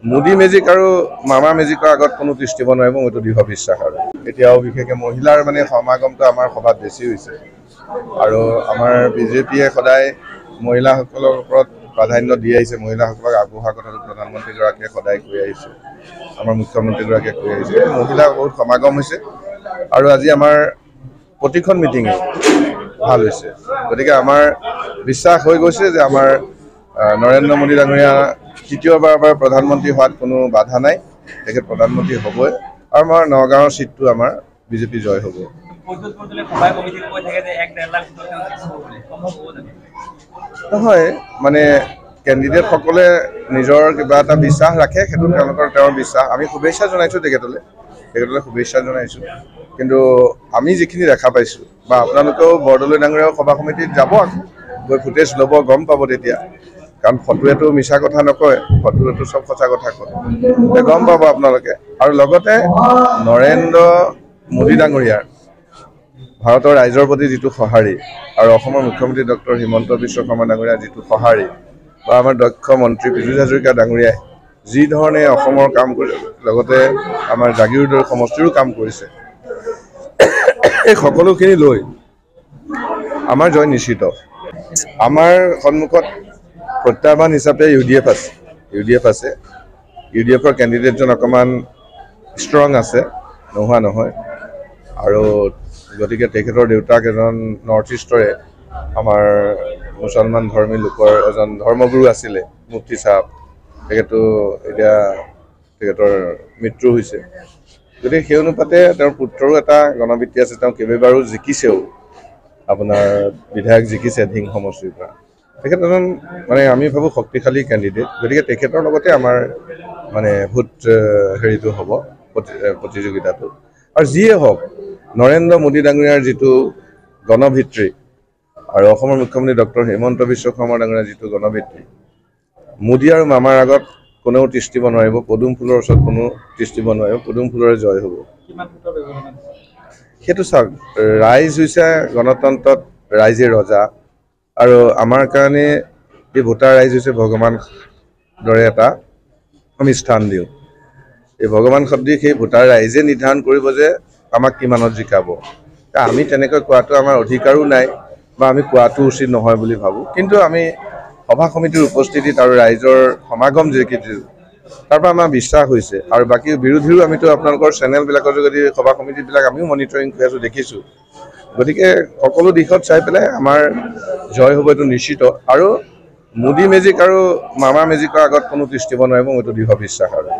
Modi magic আৰু মামা মেজিকৰ আগত কোনো তিষ্ঠিব নোৱাৰিব মইতো দৃঢ় বিশ্বাস আৰু এতিয়াও বিশেষকৈ মহিলাৰ মানে সমাগমটো আমাৰ সভাত বেছি হৈছে আৰু আমাৰ বিজেপিয়ে সদায় মহিলাসকলৰ ওপৰত প্ৰাধান্য দি আহিছে মহিলাসকলক আগবঢ়োৱা কথাটো প্ৰধানমন্ত্ৰীগৰাকীয়ে সদায় কৈ আহিছে আমাৰ মুখ্যমন্ত্ৰীগৰাকীয়ে কৈ আহিছে মহিলা বহুত সমাগম হৈছে আৰু আজি আমাৰ প্ৰতিখন মিটিঙে ভাল হৈছে গতিকে আমাৰ বিশ্বাস হৈ গৈছে যে আমাৰ নৰেন্দ্ৰ মোদী ডাঙৰীয়া তৃতীয়বাৰৰ প্ৰধানমন্ত্ৰী হোৱাত কোনো বাধা নাই তেখেত প্ৰধানমন্ত্ৰী হ'বই আৰু আমাৰ নগাঁৱৰ সিটটো আমাৰ বিজেপি জয় হ'ব নহয় মানে কেণ্ডিডেটসকলে নিজৰ কিবা এটা বিশ্বাস ৰাখে সেইটো তেওঁৰ বিশ্বাস আমি শুভেচ্ছা জনাইছোঁ তেখেতলৈ শুভেচ্ছা জনাইছোঁ কিন্তু আমি যিখিনি দেখা পাইছোঁ বা আপোনালোকেও বৰদলৈ ডাঙৰীয়াও সভা সমিতিত যাব আকৌ গৈ ফুটেজ ল'ব গম পাব তেতিয়া কাৰণ ফটোৱেতো মিছা কথা নকয় ফটোৱেতো চব সঁচা কথা কয় গম পাব আপোনালোকে আৰু লগতে নৰেন্দ্ৰ মোদী ডাঙৰীয়াৰ ভাৰতৰ ৰাইজৰ প্ৰতি যিটো সঁহাৰি আৰু অসমৰ মুখ্যমন্ত্ৰী ডক্টৰ হিমন্ত বিশ্ব শৰ্মা ডাঙৰীয়াৰ যিটো সঁহাৰি বা আমাৰ দক্ষ মন্ত্ৰী পীযুষ হাজৰিকা ডাঙৰীয়াই যি ধৰণে অসমৰ কাম কৰি লগতে আমাৰ জাগিৰোডৰ সমষ্টিৰো কাম কৰিছে এই সকলোখিনি লৈ আমাৰ জয় নিশ্চিত আমাৰ সন্মুখত প্ৰত্যাহ্বান হিচাপে UDF আছে UDFৰ কেণ্ডিডেটজন অকণমান ষ্ট্ৰং আছে নোহোৱা নহয় আৰু গতিকে তেখেতৰ দেউতাক এজন নৰ্থ ইষ্টৰে আমাৰ মুছলমান ধৰ্মী লোকৰ এজন ধৰ্মগুৰু আছিলে মুফতি চাহাব তেখেতো এতিয়া তেখেতৰ মৃত্যু হৈছে গতিকে সেই অনুপাতে তেওঁৰ পুত্ৰৰো এটা গণবৃত্তি আছে তেওঁ কেইবাবাৰো জিকিছেও আপোনাৰ বিধায়ক জিকিছে ধিং সমষ্টিৰ পৰা তেখেত এজন মানে আমি ভাবোঁ শক্তিশালী কেণ্ডিডেট গতিকে তেখেতৰ লগতে আমাৰ মানে ভোট হেৰিটো হ'ব প্ৰতিযোগিতাটো আৰু যিয়ে হওক নৰেন্দ্ৰ মোদী ডাঙৰীয়াৰ যিটো গণভিত্তি আৰু অসমৰ মুখ্যমন্ত্ৰী ডক্টৰ হিমন্ত বিশ্ব শৰ্মা ডাঙৰীয়াৰ যিটো গণভিত্তি মোদী আৰু মামাৰ আগত কোনেও তিষ্ঠিব নোৱাৰিব পদুম ফুলৰ ওচৰত কোনো তিষ্ঠিব নোৱাৰিব পদুম ফুলৰে জয় হ'ব সেইটো চাওক ৰাইজ হৈছে গণতন্ত্ৰত ৰাইজে ৰজা আৰু আমাৰ কাৰণে এই ভোটাৰ ৰাইজ হৈছে ভগৱান দৰে এটা আমি স্থান দিওঁ এই ভগৱান শব্দী সেই ভোটাৰ ৰাইজে নিৰ্ধাৰণ কৰিব যে আমাক কিমানত জিকাব আমি তেনেকৈ কোৱাটো আমাৰ অধিকাৰো নাই বা আমি কোৱাটো উচিত নহয় বুলি ভাবোঁ কিন্তু আমি সভা সমিতিৰ উপস্থিতিত আৰু ৰাইজৰ সমাগম যিকেইটো তাৰ পৰা আমাৰ বিশ্বাস হৈছে আৰু বাকী বিৰোধীৰো আমিতো আপোনালোকৰ চেনেলবিলাকৰ যোগেদি সভা সমিতিবিলাক আমিও মনিটৰিং কৰি আছোঁ দেখিছোঁ গতিকে সকলো দিশত চাই পেলাই আমাৰ জয় হ'ব এইটো নিশ্চিত আৰু মোদী মেজিক আৰু মামা মেজিকৰ আগত কোনো তিষ্ঠিব নোৱাৰিব মইতো দৃঢ় বিশ্বাস আৰু